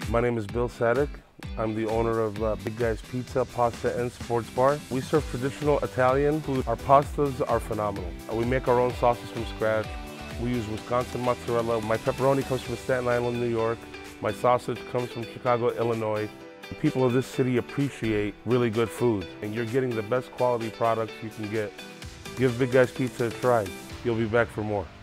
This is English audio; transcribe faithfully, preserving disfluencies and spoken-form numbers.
My name is Bill Sadek. I'm the owner of uh, Big Guy's Pizza, Pasta, and Sports Bar. We serve traditional Italian food. Our pastas are phenomenal. We make our own sauces from scratch. We use Wisconsin mozzarella. My pepperoni comes from Staten Island, New York. My sausage comes from Chicago, Illinois. The people of this city appreciate really good food, and you're getting the best quality products you can get. Give Big Guy's Pizza a try. You'll be back for more.